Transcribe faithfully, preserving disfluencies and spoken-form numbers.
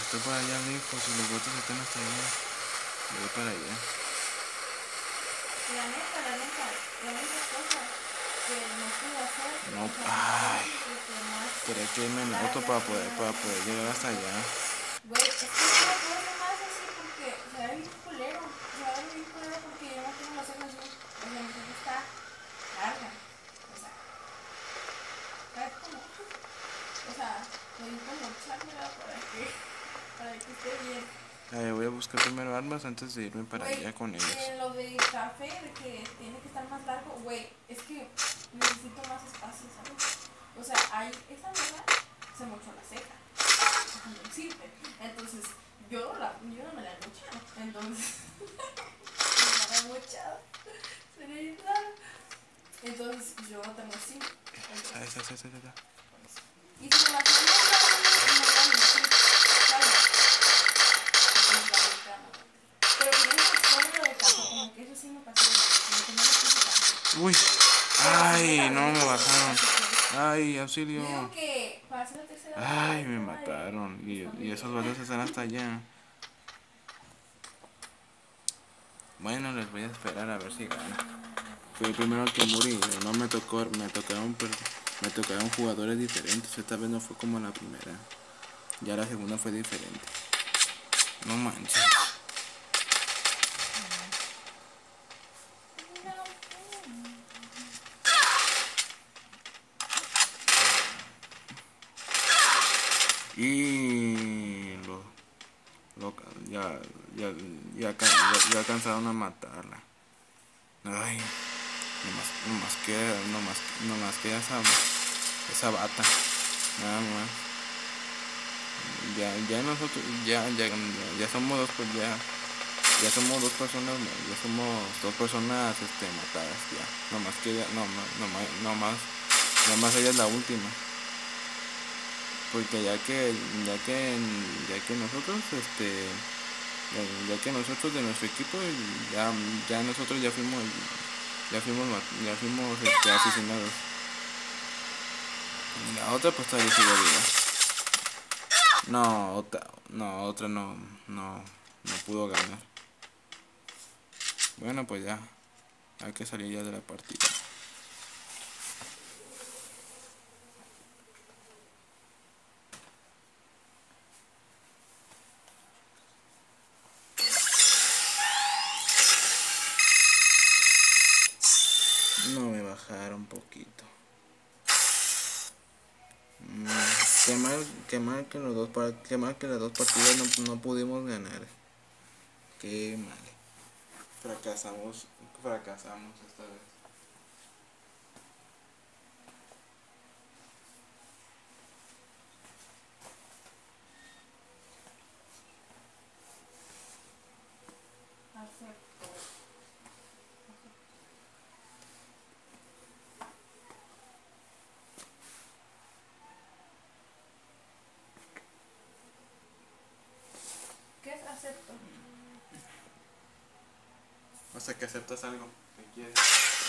estoy por allá lejos y los botes están hasta allá. Voy para allá. La neta, la neta, la única cosa que no puedo hacer, No, o sea, ay. es que más Tenía que irme en auto larga para que poder, una para de poder llegar hasta allá. güey, es que no lo puedo hacer más así porque se ve bien culero, se ve bien culero porque yo no tengo las cejas bien, o sea, mi ceja está larga, o sea, ¿sabes cómo? O sea, necesito mochármela para que, para que esté bien. Eh, voy a buscar primero armas antes de irme para Güey, allá con ellos. en lo de café, de que tiene que estar más largo, güey, es que necesito más espacio, ¿sabes? O sea, ahí, esa mierda se mochó la ceja, déjame decirte. Entonces, yo, la, yo no me la he mochado, entonces, me la he mochado, sería bien raro. Entonces, yo la tengo así. Esa, esa, esa, esa, esa. Y si me la hacía más larga, me la voy a decir, pero que no me gustó lo de café, como que eso sí me pasó, como que no lo puse tanto. Uy. Pero sí me Ay, tardé no un me poco, bajaron. así que Ay, auxilio. yo digo que para hacer la tercera vez Ay, el me tema de mataron. Y, está muy y esos bien. vatos están hasta allá. Bueno, les voy a esperar a ver si gana. Fui el primero que morí. No me tocó, me tocaron, me tocaron jugadores diferentes. Esta vez no fue como la primera. Ya la segunda fue diferente. No manches. Y lo, lo ya, ya, ya, ya, ya alcanzaron a matarla. Ay, nomás, nomás queda, nomás, nomás queda esa, esa bata. Nada más. Ya, ya nosotros, ya, ya, ya somos dos, pues ya, ya somos dos personas, ya somos dos personas, este, matadas, ya. Nomás queda, no, no, nomás, nomás, nomás ella es la última. Porque ya que, ya que, ya que nosotros, este, ya, ya que nosotros de nuestro equipo, ya, ya nosotros ya fuimos, ya fuimos, ya fuimos, este, asesinados. La otra pues todavía sigue viva. No, otra, no, otra no, no, no pudo ganar. Bueno, pues ya, hay que salir ya de la partida. No me bajaron un poquito. Mm, qué mal, qué mal que los dos, qué mal que las dos partidas no, no pudimos ganar. Qué mal. Fracasamos, fracasamos esta vez. Acepto. ¿Qué es acepto? O sea que aceptas algo que quieres.